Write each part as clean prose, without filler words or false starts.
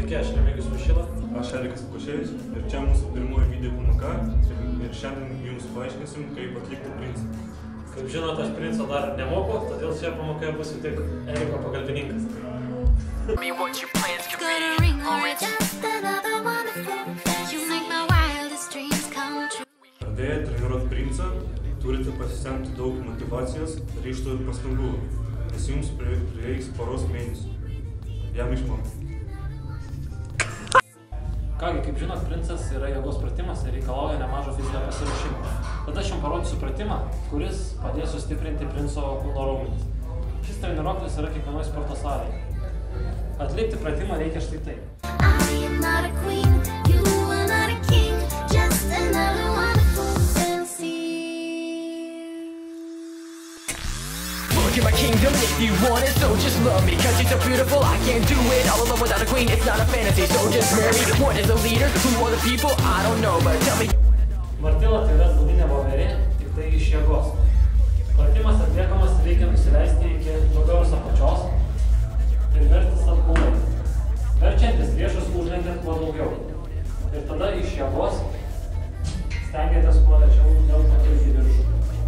Sveiki, aš Remigijus Mušila. Aš Erikas Lukoševič ir čia mūsų pirmoji video pamoka ir šiandien jums paaiškinsim, kaip atlikti princą. Kaip žinot, aš princo dar nemoku, todėl šioje pamokoje būsiu tik Eriko pagalbininkas. Pradėję treniruoti princą, turite pasisemti daug motyvacijos, ryžto ir pastangų, nes jums prireiks poros mėnesių. Jam išmokti. Kągi, kaip žinot, princas yra jėgos pratimas ir reikalauja nemažo fizinio pasiruošimo. Tada aš jums parodysiu pratimą, kuris padės sustiprinti princo kūno raumenis. Šis treniruoklis yra kiekvienoje sporto salėje. Atlikti pratimą reikia štai taip. You're my kingdom if you want it, so just love me. Cause you're so beautiful, I can't do it all alone without a queen, it's not a fantasy. So just marry me. One is a leader, who are the people, I don't know, but tell me. Martila tai yra atbulinė voverė, tik tai iš jėgos. Pratimas atliekamas, reikia nusileisti iki nugaros apačios ir verstis atbulai. Verčiantis riešus užlenkiant kuo daugiau. Ir tada iš jėgos stengiatės kuo rečiau vėl pakilti į viršų.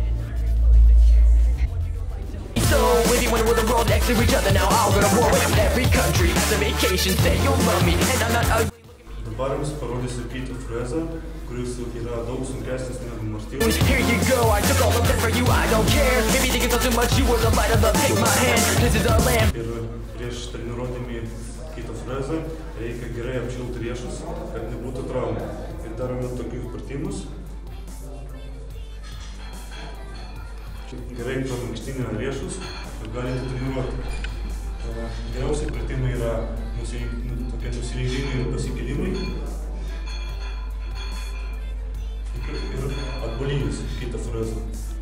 With you when we're the world next to each other now, I'll go to war with every country. As a vacation, say you'll love me, and I'm not ugly. Dabar jums parodysiu Keito frezą, kuris yra daug sunkesnis negu Martilas. Here you go, I took all of that for you, I don't care. Maybe thinking so too much, you were the light of love, take my hand, this is our land. Ir prieš treniruodami Keito frezą reikia gerai apšilti riešus, kad nebūtų traumų. Ir darome tokius pratimus. Gerai pamankštinę riešus ir galite treniruoti. Geriausiai pratimai yra tokie nusileidimai ir pasikelimai. Ir atbulinis Keito frezą.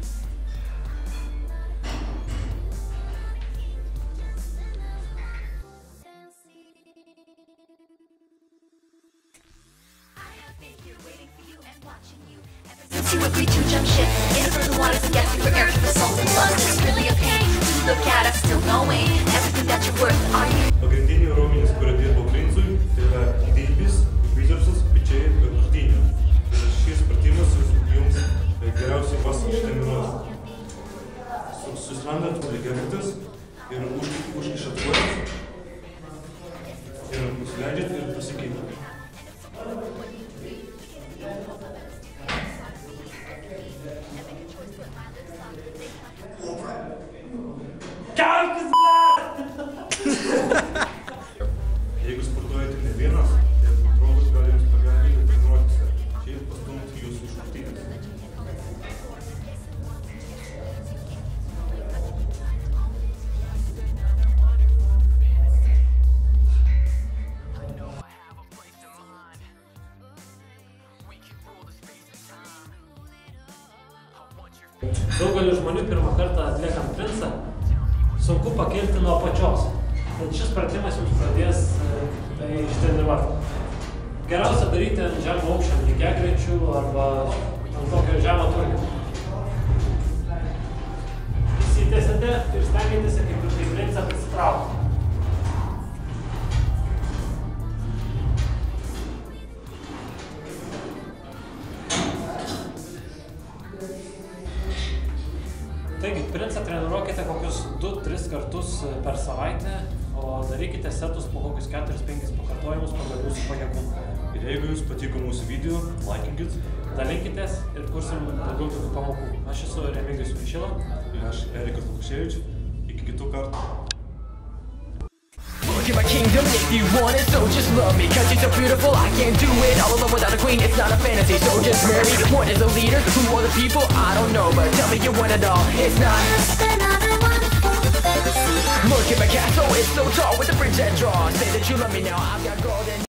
You agree to jump ship in frozen waters and guessing for air for the soul and love. It's really a pain to look at us still knowing everything that you're worth. Are you? Pagrindiniai raumenys, kurie dirbo princui, tai yra dilbis, bicepsas, pečiai ir krūtinė. Ir šis pratimas jums geriausiai pasitreniruoti. Susrandat lygiagretes ir užkišat kojas ir nusileidžiat ir pasikeitat. Jeigu sportuojate ne vienas, tai draugas gali jums pagelbėti treniruotėse. Čia ir pastumti jūsų iš rungtynės. Daugeliu žmonių pirmą kartą atliekant princą sunku pakilti nuo apačios. Tad šis pratimas jums pradės tai ištreniruoti. Geriausia daryti ant žemo aukščio lygiagrečių arba ant tokio žemo turnio. Įsitęsite ir stengiatės kaip ir tai princą prisitraukti. Taigi, princą treniruokite kokius 2-3 kartus per savaitę, o darykite setus po kokius 4-5 pakartojimus pagal jūsų pajėgumą. Ir jeigu jums patiko mūsų video, laikinkit, dalinkitės ir kursim daugiau tokių pamokų. Aš esu Remigijus Mušila. ir aš Erikas Lukoševič. Iki kitų kartų. You're my kingdom if you want it, so just love me. Cause you're so beautiful, I can't do it all alone without a queen, it's not a fantasy. So just marry me. One is a leader, who are the people, I don't know, but tell me you want it all, it's not Look at my castle, it's so tall with the bridge that draws. Say that you love me now, I've got golden